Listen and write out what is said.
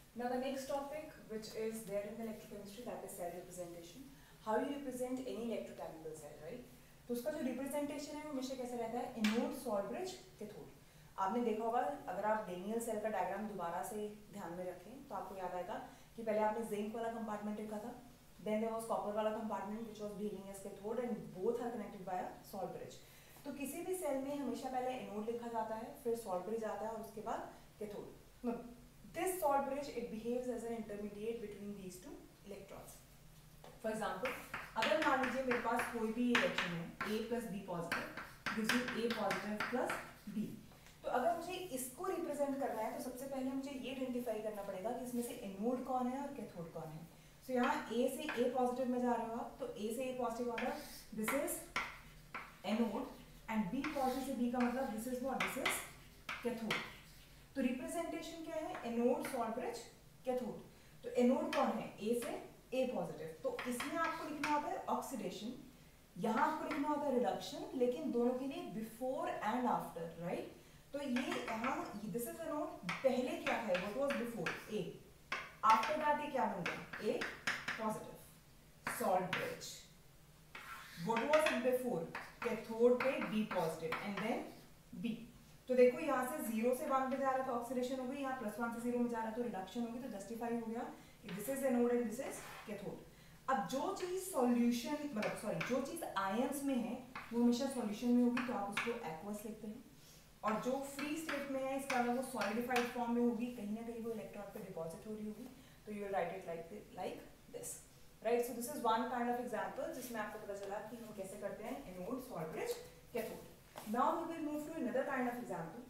Now the next topic which is there in the electrochemistry, that is cell representation. How you represent any electrochemical cell, right? तो उसका जो representation है वो हमेशा कैसे रहता है, एनोड, सॉल्ट ब्रिज, कैथोड. आपने देखा होगा, अगर आप डेनियल सेल का डायग्राम दोबारा से ध्यान में रखें तो आपको याद आएगा कि पहले आपने जिंक वाला कंपार्टमेंट लिखा था, देन देयर वाज कॉपर वाला compartment which was behaving as cathode and both are connected by a salt bridge. तो किसी भी सेल में हमेशा पहले एनोड लिखा जाता है, फिर सॉल्ट ब्रिज आता है और उसके बाद cathode. This salt bridge, it behaves as an intermediate between these two electrons. For example, अगर मान लीजिए मेरे पास कोई भी रिएक्शन है, A plus B positive gives you A positive plus B. तो अगर मुझे इसको रिप्रेजेंट करना है तो सबसे पहले मुझे ये आइडेंटिफाई करना पड़ेगा कि इसमें से एनोड कौन है और कैथोड कौन है. So यहाँ A से A पॉजिटिव में जा रहे हो आप, तो A से A पॉजिटिव मतलब this is anode and B positive से B का मतलब this is what, this is cathode. तो रिप्रेजेंटेशन क्या है, एनोड, सॉल्ट ब्रिज, कैथोड. तो एनोड कौन है, ए से ए पॉजिटिव, तो इसमें आपको लिखना होता है ऑक्सीडेशन, यहाँ आपको लिखना होता है रिडक्शन, लेकिन दोनों के लिए बिफोर एंड आफ्टर, राइट. तो ये यहाँ दिस इज एनोड, पहले क्या था, what was before, A, after that ये क्या बन गया, A positive, salt bridge. What was it before, cathode पे B positive and then B. तो देखो यहाँ से 0 से 1 पे जा रहा है तो ऑक्सीडेशन हो गई, यहाँ +1 से 0 में जा रहा है तो रिडक्शन होगी, तो जस्टिफाई हो गया कि this is anode and this is cathode. अब जो चीज सॉल्यूशन मतलब सॉरी जो चीज आयंस में है वो हमेशा सॉल्यूशन में होगी, तो आप उसको एक्वस लिखते हैं, और जो फ्री स्टेट में है इसका अगर वो सॉलिडिफाइड फॉर्म में होगी, कहीं ना कहीं वो इलेक्ट्रॉन पे डिपॉजिट हो रही होगी, तो you will write it like this, right. So this is one kind of example जिसमें आपको पता चला कि हम कैसे करते हैं anode, salt bridge, cathode. Now we will move to another kind of example.